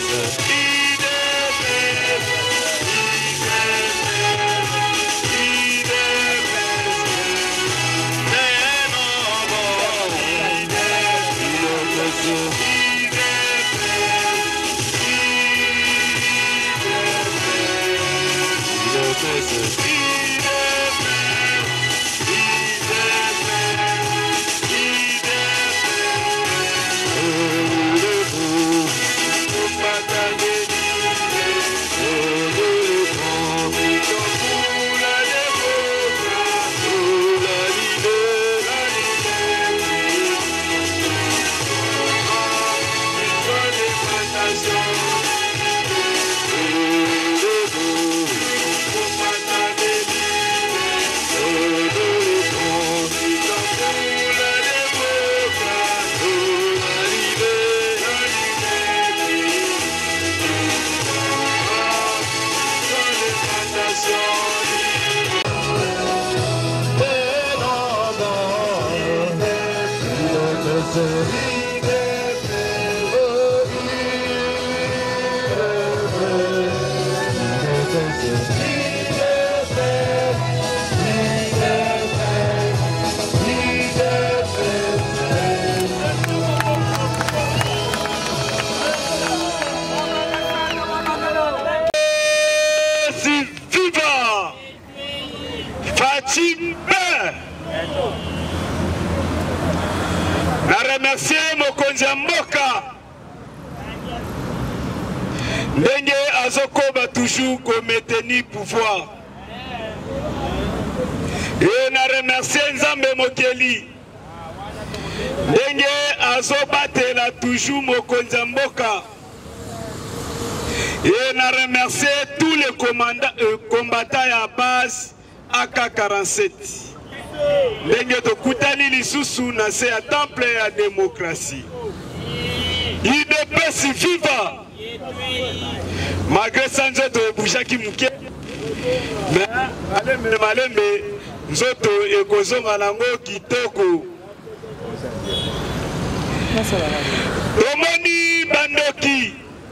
Ndenge azokoba toujours comme maintenir pouvoir. Et na remercier Nzambe Mokeli. Ndenge azobatela toujours mokonzi mboka. Et na remercier tous les combattants à base AK-47. Ndenge tokutani lisusu na se ya temple ya démocratie. IDPS viva. Malgré ça, nous avons bougé qui mouké. Mais, malembe, nous avons écosé malango kitoko. Domoni bandoki.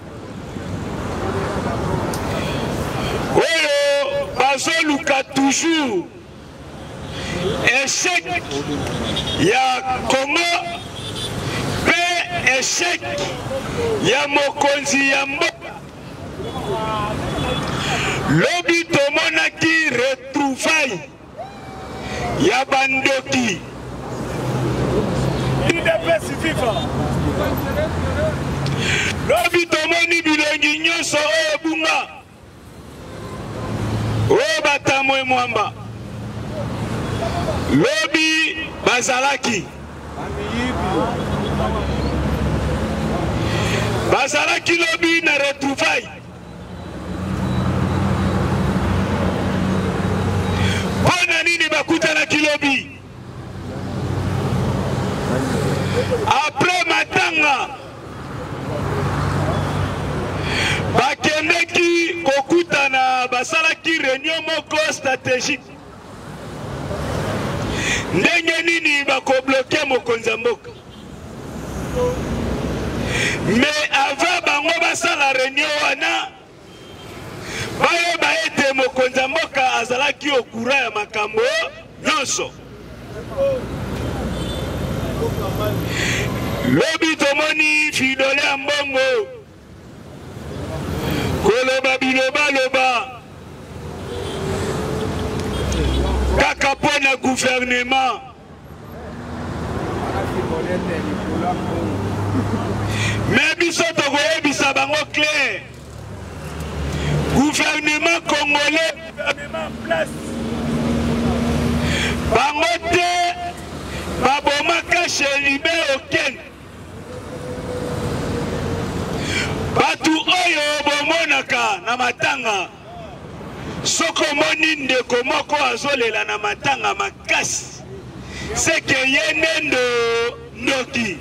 Oyo, bazoluka toujours. Échec. Ya Congo. Échec. Ya mokonzi ya mboka. Lobi tomonaki retrouvaille ya bandoki. IDPS viva. Lobi tomoni bilongi nyonso oyo bunga. Oyo batamwe mwamba. Lobi bazalaki. Bazalaki lobi na retrouvaille. Pona nini bakutana kilobi. Après matanga bakendeki kokutana basalaki réunion moko stratégique. Ndenge nini bakobloquer mokonzi mboka. Mais avant bango basala réunion wana bayeba ete mokonzi mboka azalaki okura ya makambo nyonso. Lobi tomoni fidole ya mbongo koloba biloba loba kaka pona gouvernement. Mais biso tokoyebisa bango clair. Gouvernement congolais, gouvernement en place. Bango te babomaka Chéribé Oken. Batu oyo bomonaka na matanga. Soko moni ndeko moko azolela na matanga makasi. Seke yenendo ndoki.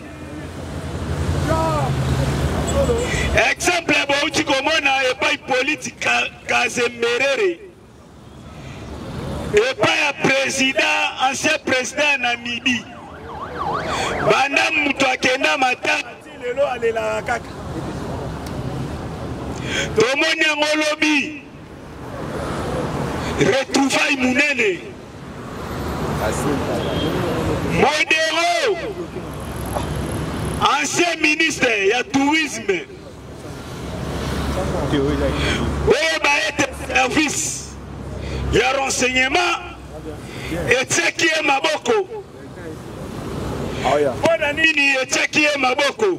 Exemple bauti komona epai politique Kazemberere. Epai ya président, ancien président Namibie. Banda mutu akenda matanga lelo alela kaka. tomoni yango lobi retrouvaille munene Modero ancien ministre ya tourisme oyo baete service ya renseignement etiaki ye maboko mpona nini etiaki ye maboko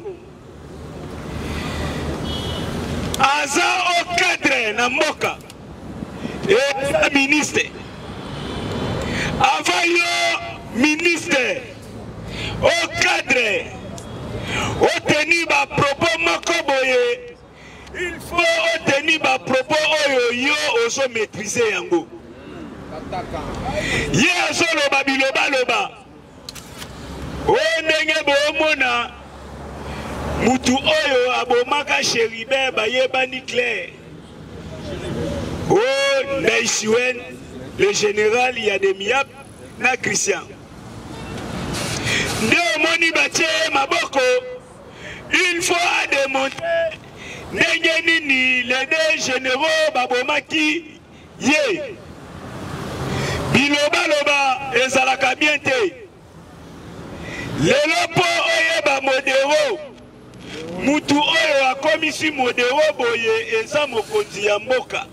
aza au cadre na mboka eza ministre avant yo ministre au cadre oteni ba propos moko boye il faut oteni ba propos oyo yo ozo maîtriser yango ye azoloba biloba oyo ndenge boomona mutu oyo abomaka Chéribert bayebani clair o Ndaïsiwen le général Yademiap na Christian nde omoni batie maboko il faut à démontrer ndenge nini les deux généraux babomaki ye biloba ezalaka bien te lelo po oyeba Modero mutu oyo akomisi Modero boye eza mokonzi ya mboka.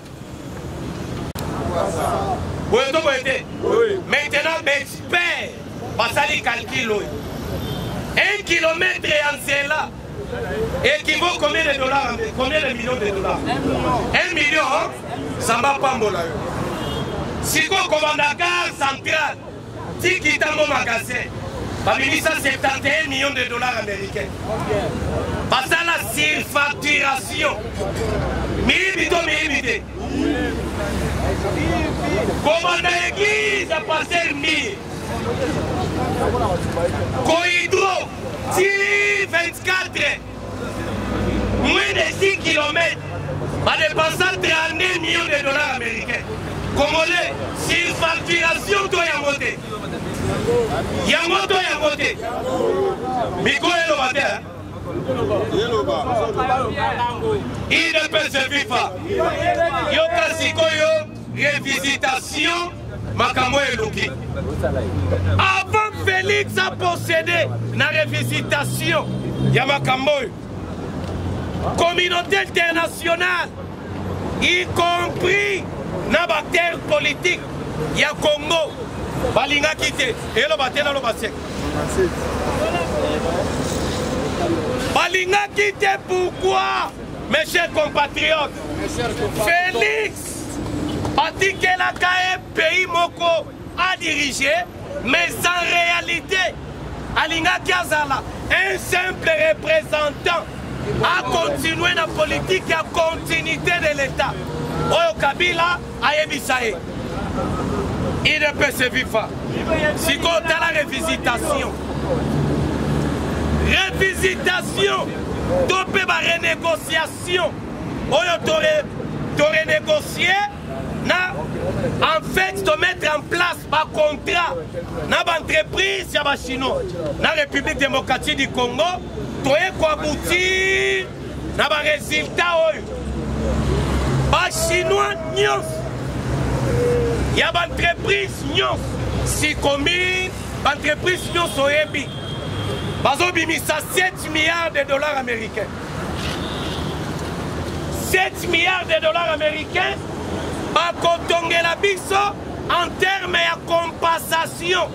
Maintenant, expert, basali calcul. 1 kilomètre en cela équivaut combien de dollars, combien de millions de dollars? 1 million, hein? Ça va pas mon là. Si on commande à gare centrale, si qui est mon magasin, babili ça 71 millions de dollars américains. Parce que la surfacturation, millimité. Commande à l'église à passer 1000. Cohydro, 24, moins de 6 km, va dépenser 32 millions de dollars américains. Congolais, surfacturation, toi y'a monté. Y'a monté. Miko est le matin. Il ne peut se vivre. Yoka Sikoyo, révisitation, Makamo et Luki. Avant Félix a possédé la révisitation, Yamakambo, communauté internationale, y compris na bactère politique, ya Congo, Balinga Kité, et le bâtiment le bassin. Balinga Kité, pourquoi, mes chers compatriotes? Félix a dit que la CAE pays Moko a dirigé, mais en réalité, Alinga Kiazala, un simple représentant, a continué la politique et la continuité de l'État. Oyo Kabila a ébisaé. Il ne peut se vivre. Si on a la révisitation, topé ma renégociation, oyo to renégocier, en fait, de mettre en place un contrat dans l'entreprise chinoise, dans la République démocratique du Congo, pour aboutir dans les résultats. Les Chinois, il y a une entreprise, si commune, l'entreprise Soyebi, ça 7 milliards de dollars américains. 7 milliards de dollars américains. La biso en termes de compensation.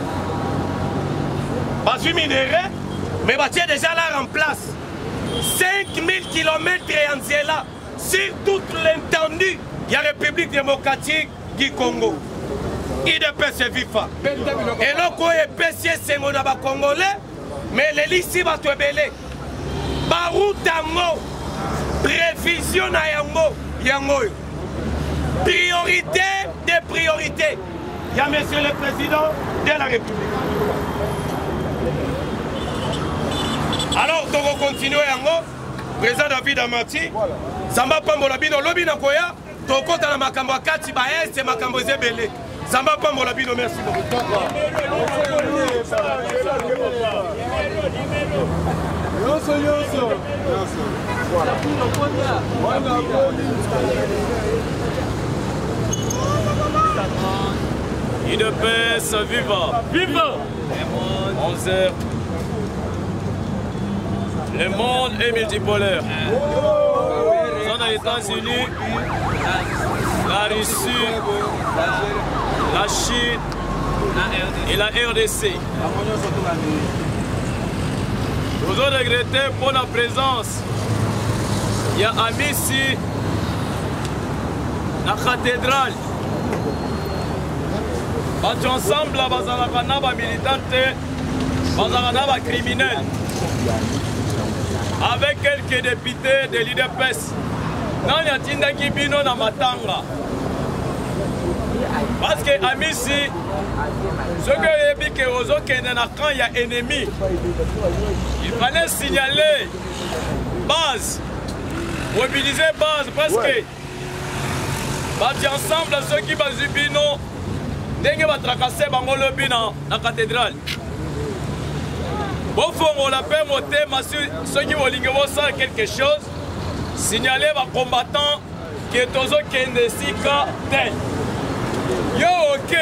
Pas minéré, mais il déjà là en place. 5000 km en Zéla, sur toute l'étendue, il y a la République démocratique du Congo. Il ne peut se vivre. Et là, quand il PCS, c'est mon Congolais, mais les lycées vont te belé. Baroutango, prévision à Yango. Priorité des priorités. Il y a monsieur le président de la République. Alors, on va continuer en président David Amati. Samba Pambola Bino, Lobi Nakoya, ton compte à la Makambo Kati Baes, c'est Makambo Zebele. Samba Pambola Bino, merci beaucoup. Yoso. UDPS, viva! Viva! 11h. Le monde est multipolaire. Dans les États-Unis, la Russie, la Chine et la RDC. Nous avons regretté pour la présence. Il y a amis ici, la cathédrale. Nous ensemble, nous sommes militants, nous sommes criminels. Avec quelques députés de l'UDPS. Nous avons na matanga. Parce que Amissi, ce que je quand il y a ennemi, il fallait signaler base, mobiliser base, parce que ensemble ceux qui vont subir Dengue va tracasser Bangolobi dans la cathédrale. Bon, on l'appelle monter, ceux qui vont faire quelque chose, signaler les combattants qui est aux autres qui est tel. Yo, ok.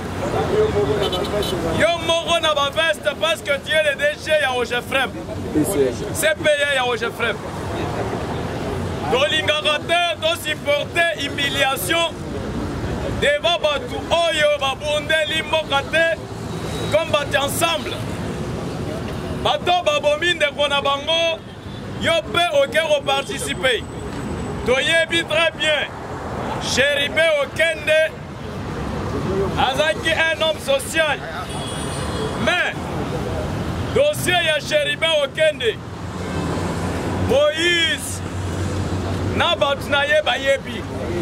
Yo, moro na ba veste parce que tu es le DG ya Ogefrem. C'est payé ya Ogefrem. Dolingarateur doit supporter humiliation devant Batu Oyo, Babunde, Limokate, comme battu ensemble. Bato Babomine de Konabango, yo peut aucun participer. Toyebi très bien. Chéribé Okende, Azaki un homme social. Mais, dossier ya Chéribé Okende, Moïse, Nabatnaye Bayebi.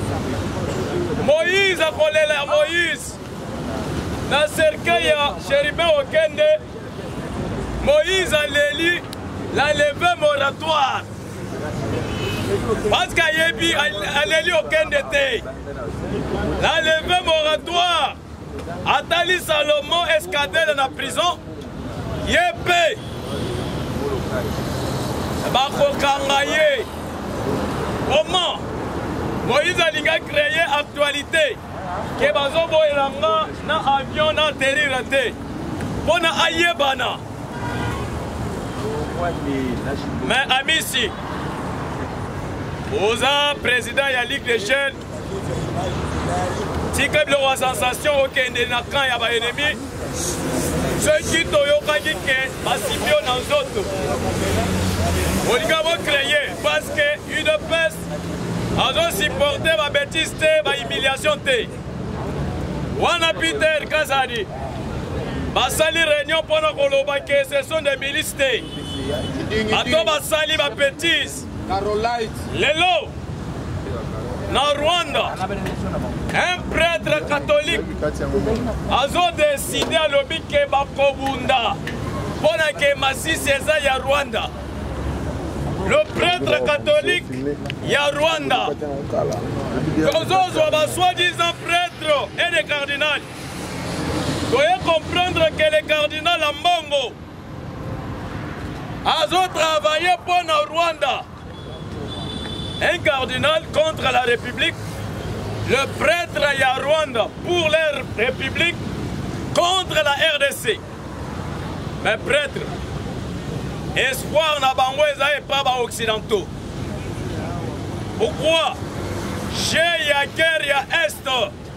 Moïse a collé la Moïse. Dans cercueil ya Chéribé Okende, Moïse a l'élu la levée moratoire. Parce qu'il a l'élu aucun d'été. La levée moratoire. Atali Salomon escadé dans la prison. Yépé. Bakokangaye. Comment Moïse a créé actualité. Que bazobo elanga na avion na terrirate. Pona ayebana. Mais amis ici, Oza, président de la Ligue des Jeunes, si comme le sensation aucun de quand il y a des ennemis, ceux qui ont participé dans autres, on va créer parce que UDPS a supporté ma bêtise, ma humiliation. Wana Peter Kazadi, basali réunion pendant qu'on que ce sont des milices. Ato basali ma bêtise. Lelo, dans Rwanda, un prêtre catholique a décidé à l'objet que Bakobunda pour que Massi César y a Rwanda. Le prêtre catholique y a Rwanda. Nous soi-disant prêtres et les cardinaux. Vous devez comprendre que les cardinaux à Mbongo ont travaillé pour le Rwanda. Un cardinal contre la République, le prêtre à Rwanda pour la République, contre la RDC. Mais prêtre, espoir n'a pas occidentaux. Pourquoi? Chez Yaker, ya Est,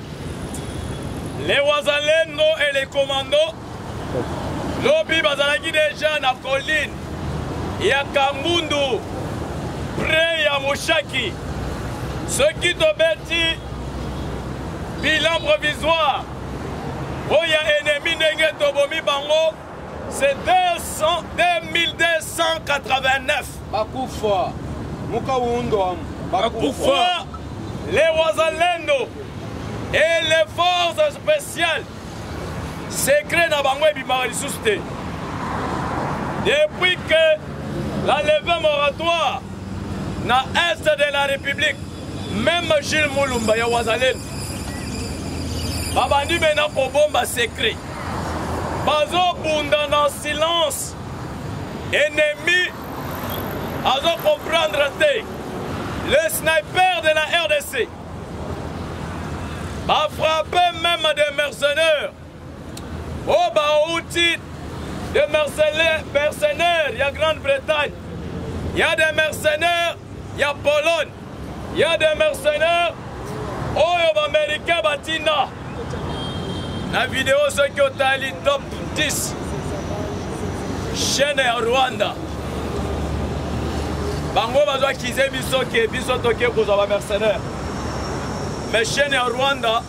les Wazalendo et les commandos, l'Obi Bazalaki déjà na colline, ya Kamundu, près ya Moshaki, ceux qui te bêtis, bilan provisoire, où il y a ennemi Nenge Tobomi Bango, c'est 2289. Bakoufa, Mukawundo, Bakoufa, les Wazalendo et les forces spéciales secrets dans Bango et Bimarissouste. Depuis que la levée moratoire dans l'Est de la République, même Gilles Moulumba, ya Wazalendo, Babandi maintenant pour bombe secret. Bazo Bunda dans silence, ennemi azo comprendre te. Le sniper de la RDC va frapper même des mercenaires. Oh, bah, outil de mercenaires, il y a Grande-Bretagne, il y a des mercenaires, il y a Pologne, il y a des mercenaires, oh, américain Batina. La vidéo, ceux qui ont allé top 10, chaîne Rwanda. Bango bazwa kize biso ke biso toke kozwa mercenaire. Mais chaîne Rwanda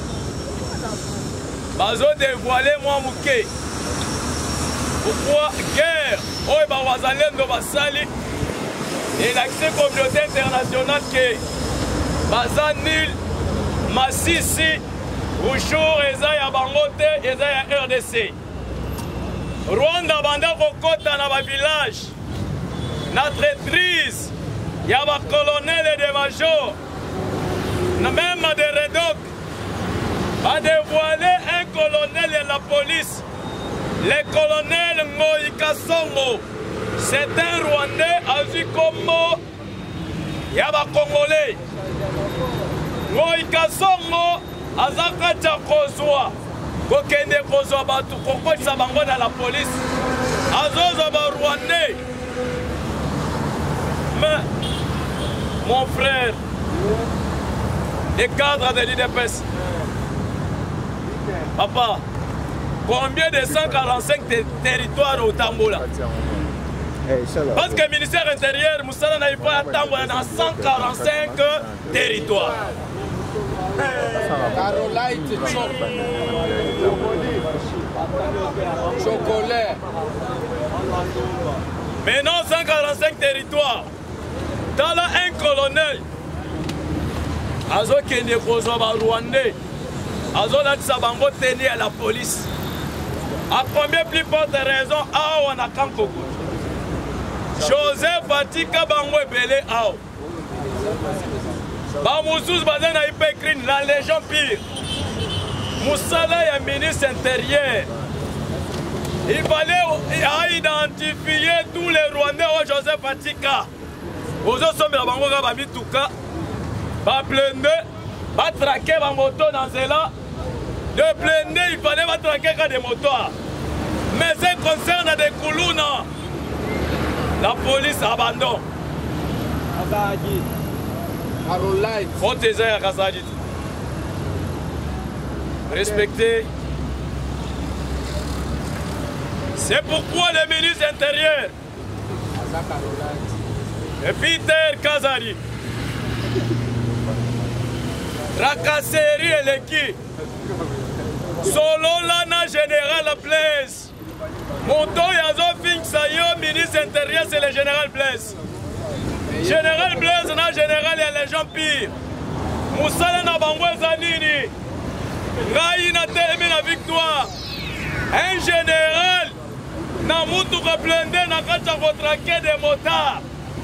bazo dévoiler moi muke. Pourquoi guerre oyo bawazalendo basali et l'accès communauté internationale que baza nul Masisi Rushuru eza ya bango te eza ya RDC. Rwanda banda kokota na ba village na traîtrise ya ba colonel et des majors na même de Redoc a dévoilé un colonel de la police, le colonel Ngoyi Kasongo. C'est un Rwandais azu comme ya ba Congolais. Ngoyi Kasongo azaka tcha kozwa kokende kozwa batu kokotisa bango na la police azozo ba Rwandais. Mais mon frère, les cadres de l'IDPS, papa, combien de 145 territoires au Tambola? Parce que le ministère intérieur, Moussala n'a pas à Tambola dans 145 territoires. Chocolat. Maintenant, 145 territoires. Dans là, un colonel, Azo Kende Kozoba Rwandais, Azo Natsabango tenu à la police. À combien plus forte raison, Ao Anakankoko? Joseph Fatika Bango Ebele Ao. Bamoussous Bazen a écrit la Légion pire. Moussala est ministre intérieur. Il fallait identifier tous les Rwandais au Joseph Fatika. Aux autres sommes la bango ba mituka ba blende ba traquer ba moto dans cela de blende il fallait ba traquer ka des motos mais ça concerne des Kuluna la police abandonne Kazadi Arolite Foteza ya Kazadi respectez. C'est pourquoi le ministre intérieur et Peter Kazari, Rakaseri et l'équipe, solo lana général Blaise, Monto Yazo Fingsayo, ministre intérieur, c'est le général Blaise. Général Blaise, na général, il y a les gens pires. Moussala na Bangwe Zanini, Raï na Telemi na victoire. Un général, na Moutouka blindé, na Kacha retraqué des motards.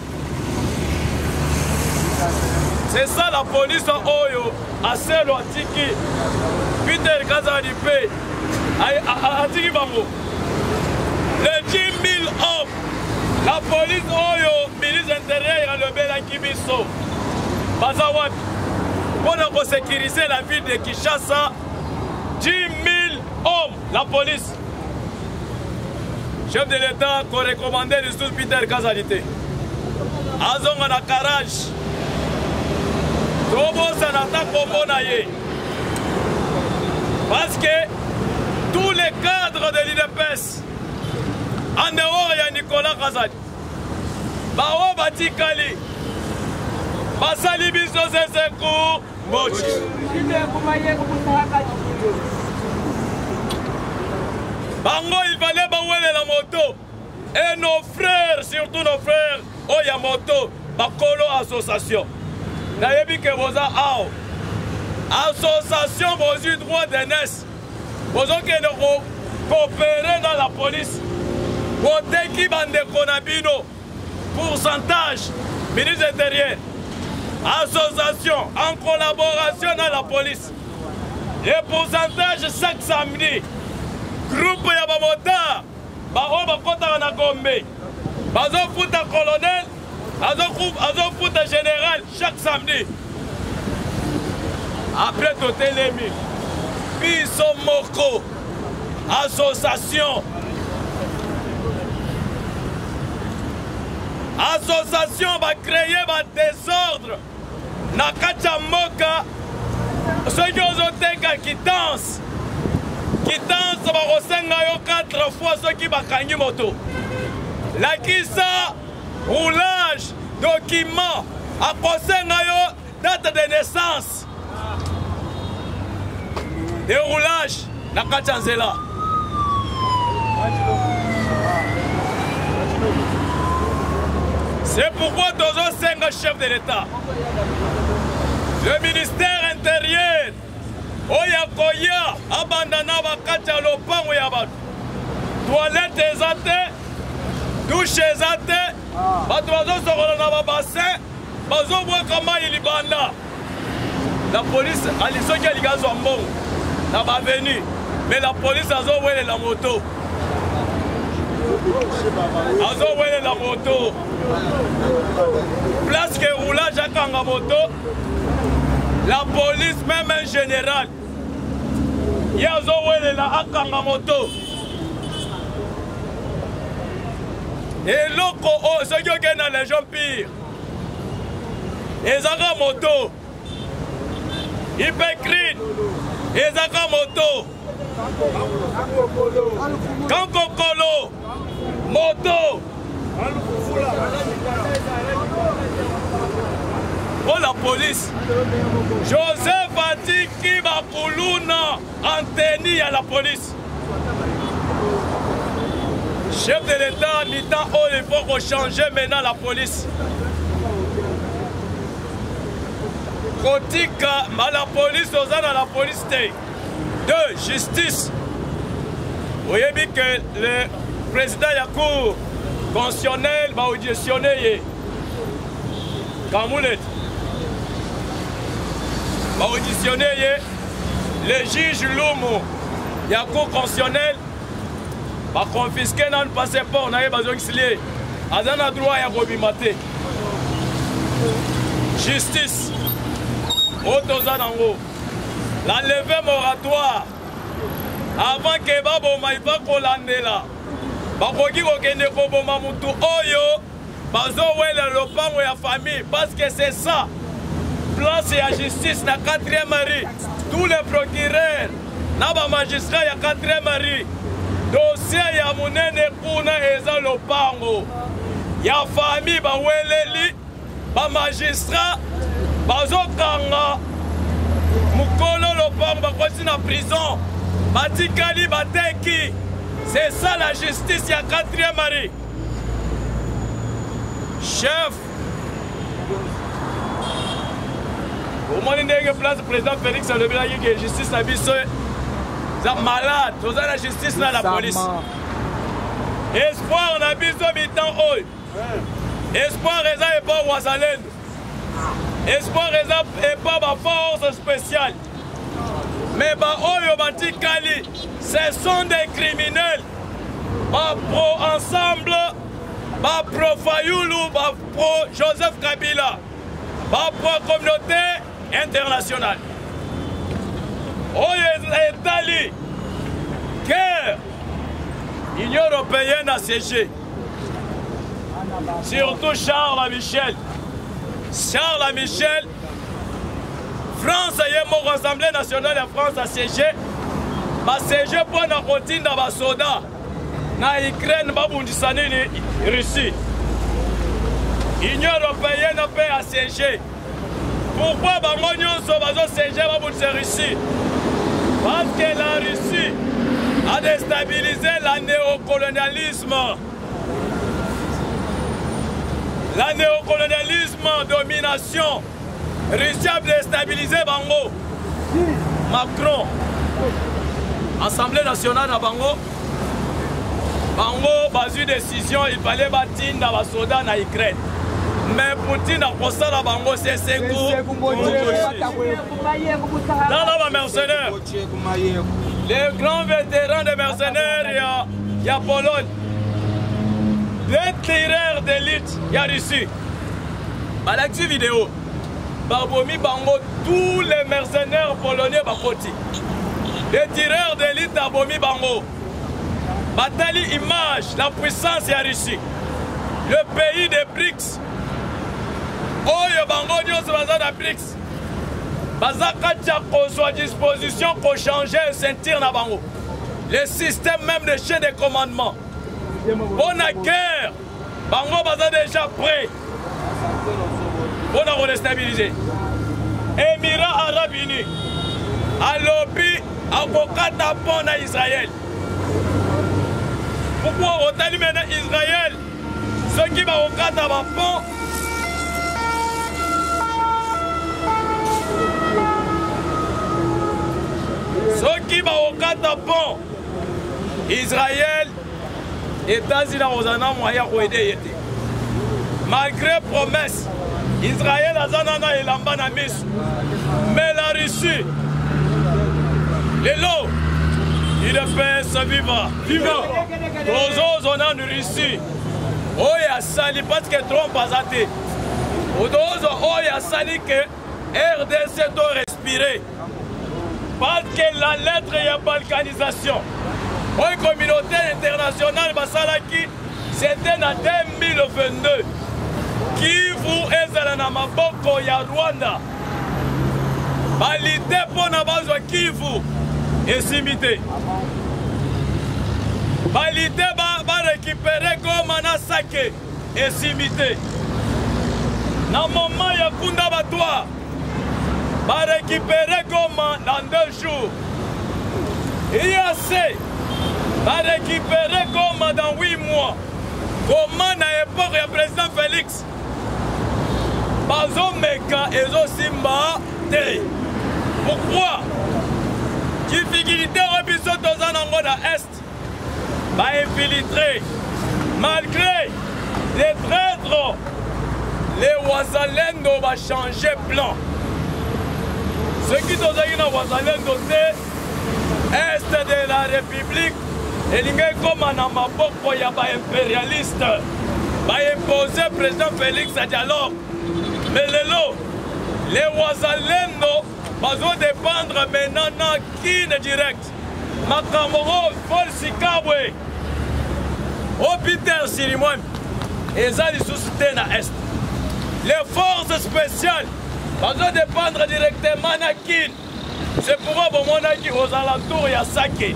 C'est ça la police en Oyo, à Selo, à Tiki, Peter Kazadi Pay, à Tiki Bango. Les 10 000 hommes, la police Oyo, ministre intérieur, le Belankibiso, Bazawat, pour sécuriser la ville de Kinshasa, 10 000 hommes, la police. Chef de l'État, qu'on recommandait le sous Peter Kazadi. Azong na Karaj. Parce que tous les cadres de l'IDPS, en dehors il y a Nicolas Kazadi, Bao Batikali, Basali Biso Sesekou, Mochi. Bango, il fallait bawele la moto. Et nos frères, surtout nos frères, oh il y a moto, Bakolo Association. Nayebi que vous avez association, vous avez droit d'aînesse. Vous avez coopérer dans la police. Vous avez qui bande Konabino, pourcentage, ministre intérieur, association, en collaboration dans la police. Les pourcentages chaque samedi, groupe Yabamota, Baroba Kota na Gombe, Bazo Futa colonel, azofuta général chaque samedi. Après totelemi biso moko association va créer un désordre na kati ya mboka soki ozoteka quittance bakosenga yo 4 fois soki bakangi moto lakisa roulage document akosenga yo date de naissance déroulage na kati ya nzela. C'est pourquoi Tozo Senga, chef de l'État, le ministère intérieur, Oyakoya, Abandana, Bakatia, Lopan, Oyabad, toilette ezate, douche ezate, Batozo Sorona bassin, Bazo Wakama Ilibanda. La police, Aliso Kaligazo Ambon, n'a pas venu, mais la police a envoyé la moto. Azowele la moto. Place que roulage à Kanga moto. La police, même un général. Yazowele la Kanga moto. Et l'autre, oh, ce qui est dans les gens pires. Et Zaka moto. Hypocrite. Et Zaka moto. Kankokolo. Moto. Pour la police, Joseph Atiki Bakuluna Anteni à la police. Chef de l'État, mi-temps, il faut changer maintenant la police. Kotika, la police, aux à la police. 2. Justice. Vous voyez bien que le président de la Cour constitutionnelle va auditionner Kamoulet. Va auditionner le juge Lomo. La Cour constitutionnelle va confisquer notre passeport. On a besoin d'exilier. On a droit à Robimate. Justice. La levée moratoire. Avant que Babo Maïfa Kolandela. Bakoki kokende koboma mutu oyo bazowela lopango ya famille parce que c'est ça place ya justice na 4e mari tous les procureurs na ba magistrat ya 4e mari dossier ya munene kuna eza lopango ya famille baweleli ba magistrat bazokanga mukolo lopango bakosi na prison batikali bateki. C'est ça la justice, il y a 4e mari. Chef. Au moins, il y a une place, le président Félix a levé la justice, la vie, c'est malade. Vous avez la justice, là, la police. Espoir, on a vu ce mi-temps, espoir, et pas Ouazalen. Espoir, et pas ma force spéciale. Mais Oyo ce sont des criminels. Pro ensemble, pro Fayoulou, pro Joseph Kabila, pro communauté internationale. Oyo Italie, guerre, l'Union européenne a siégé. Surtout Charles Michel. Charles Michel. France a l'Assemblée nationale de France a siégé. Ma siégé pour la routine dans les soldats. Na Ukraine, Babundisani, Russie. L'Union européenne a siégé. Pourquoi Bamonion va siéger la Russie? Parce que la Russie a déstabilisé le néocolonialisme. Le néocolonialisme, domination. Russie a déstabilisé Bango. Macron, Assemblée nationale à Bango. Bango, basé décision, il fallait bâtir dans les soldats en Ukraine. Mais Poutine a posé à Bango, c'est 5 coups. Dans les mercenaires, les grands vétérans des mercenaires, il y a Pologne. Les tireurs d'élite, il y a Russie. Malaxi vidéo. Barbomi Bango, tous les mercenaires polonais Bakoti. Les tireurs d'élite Barbomi Bango. Batali image, la puissance et la Russie. Le pays des BRICS. Oyo Bango Dios Bazana BRICS. Bazaka Tchako soit à disposition pour changer et sentir na Bango. Le système même de chaîne de commandement. Pour la guerre, Bango Baza déjà prêt. Pour la redéstabiliser. Émirats Arabes Unis. À lobby, avocat d'apport à Israël. Pourquoi on t'a dit maintenant Israël? Ceux qui vont au cadre d'apport. Ceux qui vont au cadre d'apport. Israël, États-Unis, moyen pour aider. Malgré promesse, Israël a zanana et l'ambana mis. Mais la Russie, les lots, il est fait ce vivant. Vivant. Aux autres, on a une Russie. Oh, il y a sali parce que Trump a zaté. Aux autres, oh, il y a sali que RDC doit respirer. Parce que la lettre, il y a balkanisation. La communauté internationale, c'était en 2022. Kivu ezala maboko ya Rwanda. Balite pona bazwa Kivu esimité. Balite ba récupérer Goma na Sake esimité. Na moment ya Kunda Batwa ba récupérer Goma dans 2 jours. IAC va récupérer Goma dans 8 mois. Comment na époque ya président Félix Bazomeka et Zosimba T. Pourquoi? Difficulté au biseau dans un endroit à Est va infiltrer. Malgré les traîtres, les Wazalendo va changer plan. Ceux qui sont dans Wazalendo, c'est Est de la République. Et il y a comme un amaboko, il y a des impérialistes. Va imposer le président Félix à dialogue. Mais les Wazalendo vont dépendre maintenant qui est direct. Makamoro, Paul Sikabwe, Peter Sirimouane, et ça les sociétés dans l'Est. Les forces spéciales vont dépendre directement de qui. C'est pourquoi aux alentours il y a Sake.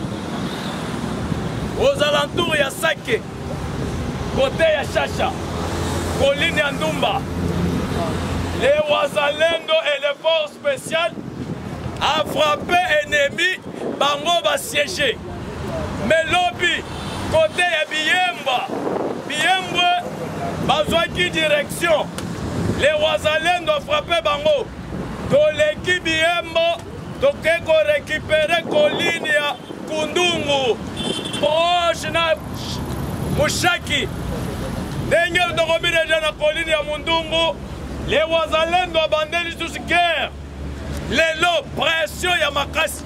Aux alentours il y a Sake. Côté il y a Chacha. Colline et Ndumba. Les Wazalendo et les forces spéciales a frappé ennemi, Bango va siéger. Mais lobby, côté ya Biemba, Biemba, besoin qui direction. Les Wazalendo ont frappé Bango. Dans l'équipe Biemba, donc on récupérer Colline ya Kundungu, proche na Mushaki. Dengel de Robi déjà na Colline ya Mundungu. Les Wazalendo abandonnent sous guerre. Les lots, pression ya makasi.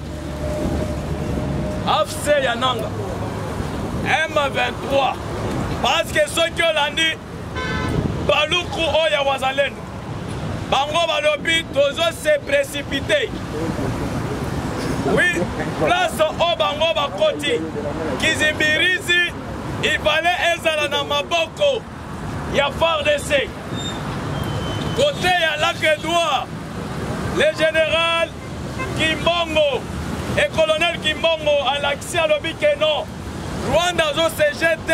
AFC ya nanga. M23. Parce que ceux qui ont dit, Baloukou o ya Wazalendo. Bango balobi, tozo se précipité. Oui, place au Bango bakoti. Kizimbirizi, il fallait ezala na maboko. Ya FARDC. Côté à Lac-Edouard, le général Kimbongo et colonel Kimbongo à l'accès à l'objet que non. Rwanda a CGT.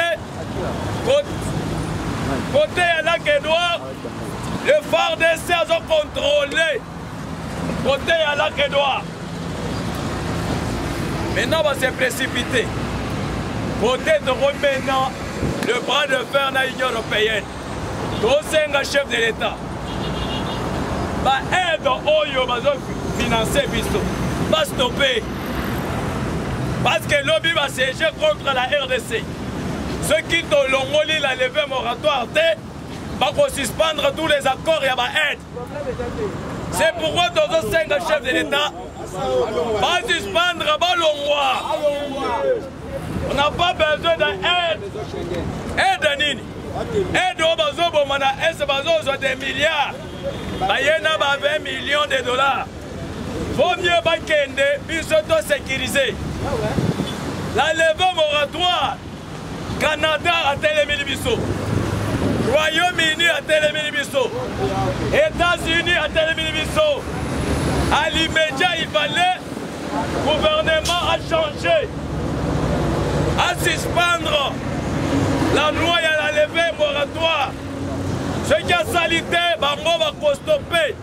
Côté à Lac-Edouard, le FARDC a contrôlé. Côté à Lac-Edouard. Maintenant, on va se précipiter. Côté de maintenant, le bras de fer dans l'Union européenne. Tous un chef de l'État. Ba aide oyo bazo financer biso va stopper parce que lobby va siéger contre la RDC. Ceux qui ont longoli la levée moratoire va suspendre tous les accords et va aide. C'est pourquoi tous les 5 chefs de l'État va suspendre va longwa. On n'a pas besoin d'aide. Aide nini. aide oyo bazoboma na ese bazozwa des milliards baye na ba 20 millions de dollars. Vaut mieux bakende biso to sécuriser. La levée moratoire, Canada a télémini biso, Royaume-Uni a télémini biso, États-Unis a télémini biso. À l'immédiat, il fallait, le gouvernement a changé, à suspendre la loi et la levée moratoire. Ce qui a salité, bango va stopper.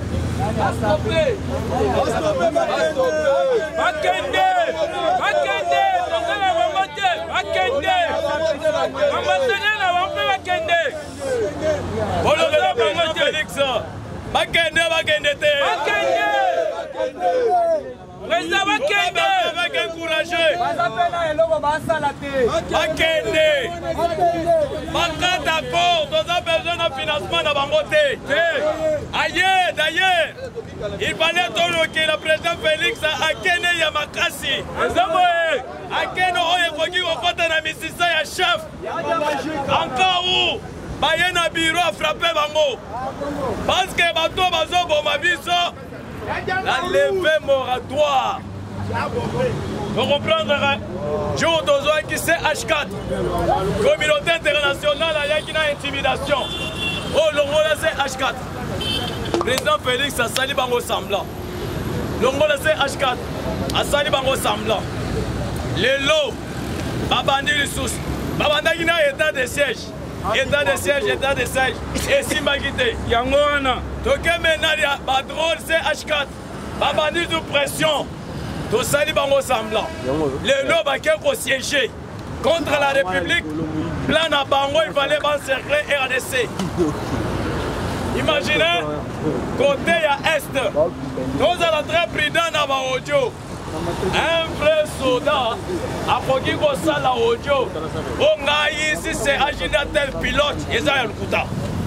D'ailleurs, il fallait que le président Félix a Kene Yamakasi. A Kene Oyekogi Okota na misisa ya chef. Encore où Bayena Biro a frappé Bango. Parce que Bato Bazo Bomabiso, la levée moratoire. Vous comprendrez, jour d'aujourd'hui qui c'est H4. Communauté internationale, il y a une intimidation. Oh, l'Ongola c'est H4. Président Félix a sali bango semblant. L'Ongola c'est H4. A sali bango semblant. Les lots, Babandi Lissous, Babanda qui n'a état de siège. État de siège, état de siège. Et Simbagité. Yangoana. Donc maintenant, il y a Badrol c'est H4. Babandi de pression. Tout sali bango semblant. Les lots va siéger contre la République. Plan à Bango, il fallait encercler RDC. Imaginez, côté à Est, nous allons très prudents dans l'audio. Un vrai soldat a pris la audio. On a ici, c'est agitateur pilote, ils ont le couteau.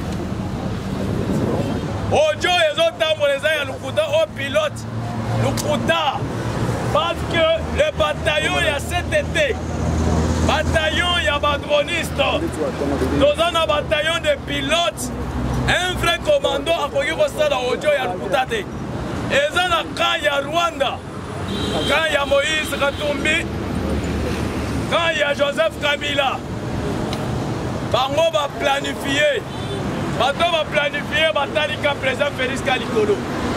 Audio, ils ont le couteau au pilote. Le couteau. Parce que le bataillon, il y a cet été. Bataillon, il y a des dronistes. Nous avons un bataillon de pilotes. Un vrai commando a pris la audio, il y a le couteau. Et ça, quand il y a Rwanda, quand il y a Moïse Katumbi, quand il y a Joseph Kabila, Bango va planifier. Bango va planifier la bataille président Félix Kalikolo.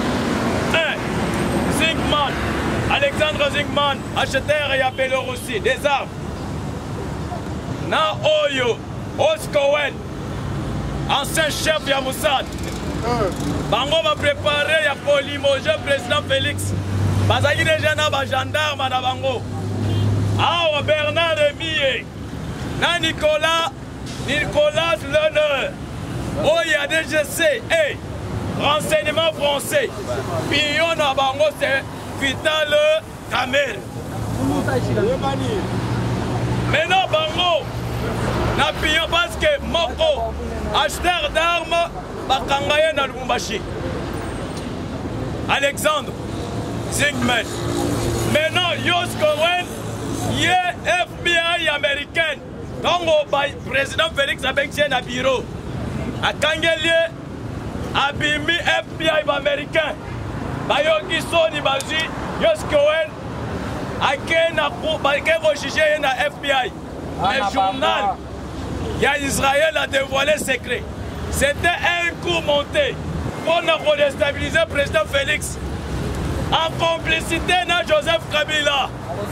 Zingman, Alexandre Zingman, acheteur et appeleur aussi, des armes. Na Oyo, Oskowen, ancien chef de Moussad. Bango va préparer pour limoger le président Félix. Bazaki déjà na ba gendarme na Bango. Ah, Bernard Remille, na Nicolas L'honneur. Oh, il y a des GC, hey, renseignement français. Pion na Bango, c'est Vital Kamer. Maintenant, Bango, na pion parce que Moko, acheteur d'armes, Bakangaye na Lubumbashi. Alexandre Zingman. Maintenant, Yos Cohen, il est FBI américain. Donc, le président Félix Abengtien na bureau. A Kangelie, Abimi FBI américain. Bayoki Soni Bazi, Yos Cohen, a Kena jugé na FBI. Le journal, il y a Israël a dévoilé secret. C'était un coup monté pour nous déstabiliser le président Félix. En complicité avec Joseph Kabila.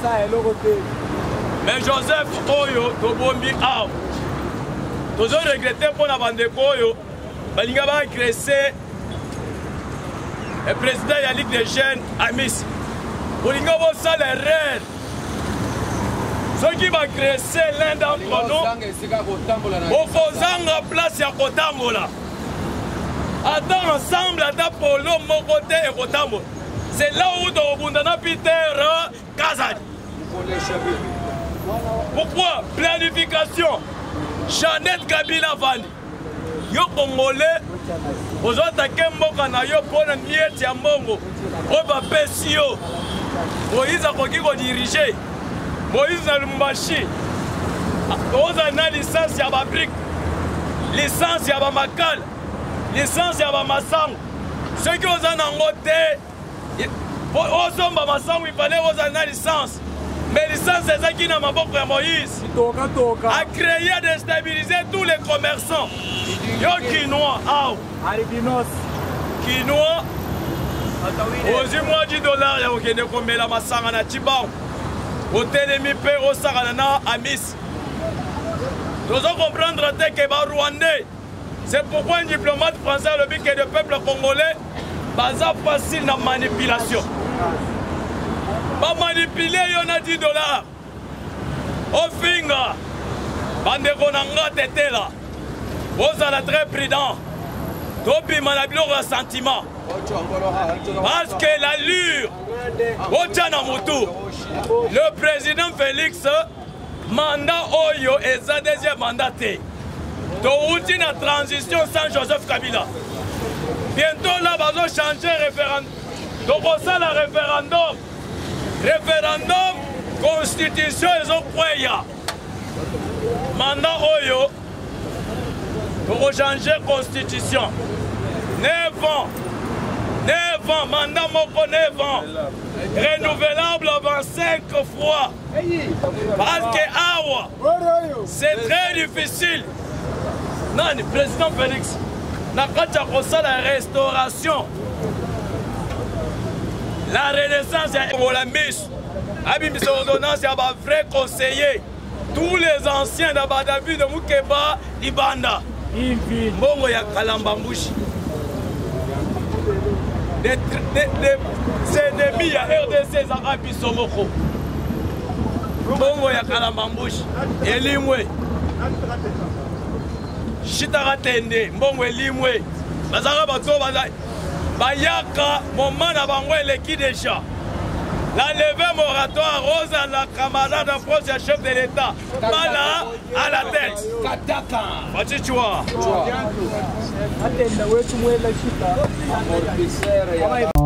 Mais Joseph Oyo, Tobombi Aou. Nous avons regretté pour la bande de Koyo. Balinga va agresser le président de la Ligue des Jeunes, Amis. Balinga va ça les rêves. Ceux qui vont agresser l'un d'entre nous, au Kozanga place à Kotambola. Attends ensemble, attends Polo, mon côté et Kotambola. C'est là où Dobundana Peter Kazan. Pourquoi? Planification. Jeannette Kabila Vandi. Yo Congolais, vous attaquez Mokana yo pour le miette ya Mongo. Oba Pesio. Moïse a dirigé. Moïse a Lumbashi. Vous avez une licence à la brique. licence ya bamakala licence ya bamasango soki oza nango te ozomba masango ifale ozala na licence mais licence ezaki na maboko ya Moïse a créé à déstabiliser tous les commerçants yo quinois aw quinois ozwi mwa $10 ya kokende komela masanga na Tibango otelemi mpe osakana na Amis tozo comprendre te ke ba Rwandais. C'est pourquoi un diplomate français a le but que le peuple congolais baza facile na manipulation. Ba manipuler yo na $10. Au finga bandeko na nga tetela ozala très prudent tobima na biloko ya sentiment parce que l'allure otya na motu le président Félix mandat oyo eza deuxième mandat te touti na transition sans Joseph Kabila bientôt là bazo changer référendum tokosala référendum constitution ezokweya mandat oyo tokochanger constitution 9 ans mandat moko 9 ans renouvelable 25 fois parce que awa c'est très difficile. Non, le président Félix n'a pas de la restauration. La renaissance est la mise. Abim ordonnance, il y a un vrai conseiller. Tous les anciens d'Abadabi de Moukeba, Ibanda. Mbongo ya Kalambambushi. Ses ennemis à RDC, Zarabi Somoko. Mbongo ya Kalambambushi. Elimwe. Chitaratende, Mbongo Elimwe. Bazara Bato Bayaka, moment na bango eleki déjà. La levée moratoire Rose à la camarade de poste du chef de l'État. Bala à la tête. Kataka. Machichua.